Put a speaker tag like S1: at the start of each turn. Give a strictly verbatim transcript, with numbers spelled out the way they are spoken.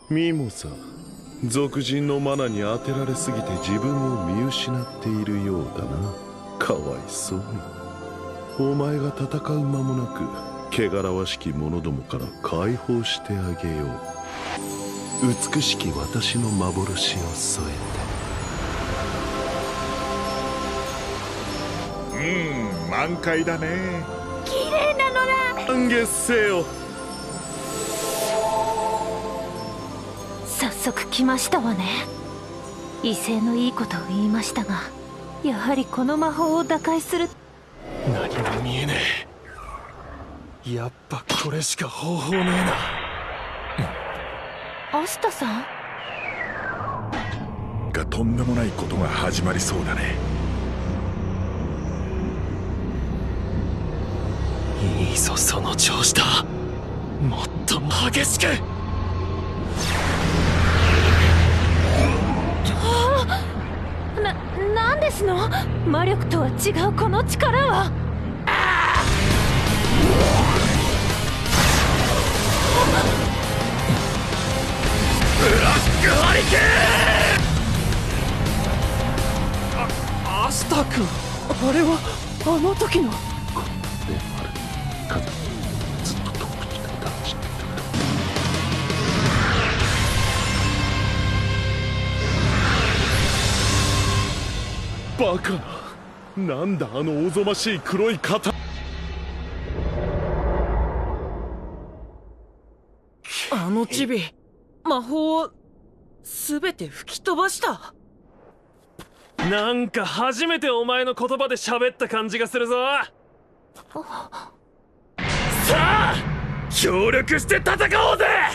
S1: ミモさ、俗人のマナに当てられすぎて自分を見失っているようだな。かわいそうに。お前が戦う間もなく汚らわしき者どもから解放してあげよう。美しき私の幻を添
S2: えて。うん、満開だね。
S3: 綺麗なのだ。
S1: 満月せよ。
S3: 早速来ましたわね。威勢のいいことを言いましたが、やはりこの魔法を打開する。
S4: 何も見えねえ。やっぱこれしか方法ねえ
S3: な。アスタさん
S2: がとんでもないことが始まりそうだね。
S4: いいぞ、その調子だ。もっと激しく。
S3: な、なんですの？魔力とは違うこの力は。
S4: ブラックハリケーン。あ、アスタ君、あれはあの時の。
S1: ずっとトップにいたんだ。知ってたけど。バカな。なんだあのおぞましい黒い肩。
S5: あのチビ、魔法を全て吹き飛ばした。
S4: なんか初めてお前の言葉で喋った感じがするぞ。さあ協力して戦おうぜ。